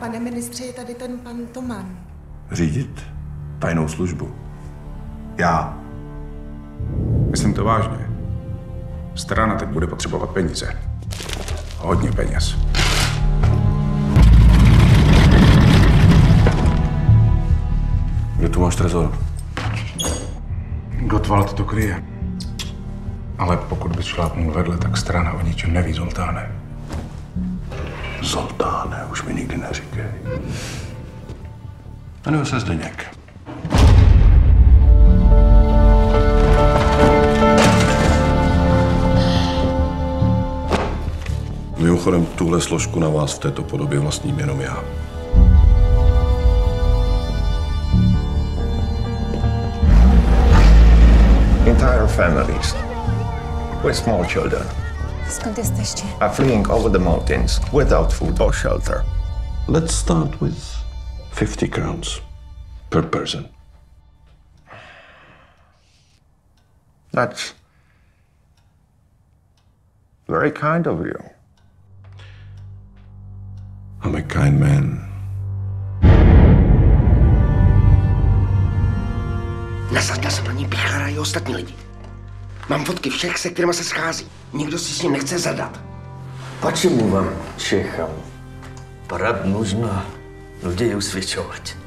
Pane ministře, je tady ten pan Toman. Řídit tajnou službu. Já. Myslím to vážně. Strana teď bude potřebovat peníze. Hodně peněz. Kde tu máš trezor? Gottwald to kryje. Ale pokud bys šlápnul vedle, tak strana o ničem neví, Zoltáne. Zoltáne, už mi nikdy neříkej. Jmenuji se Zdeněk. Mimochodem, tuhle složku na vás v této podobě vlastním jenom já. Entire families with small children Skąd jesteście? are fleeing over the mountains without food or shelter. Let's start with 50 crowns per person. That's very kind of you. I'm a kind man. Nasadil jsem na ní Pichara i ostatní lidi. Mám fotky všech, se kterými se schází. Nikdo si s ním nechce zadat. Почему вам, чехам, пора нужно людей усвечивать?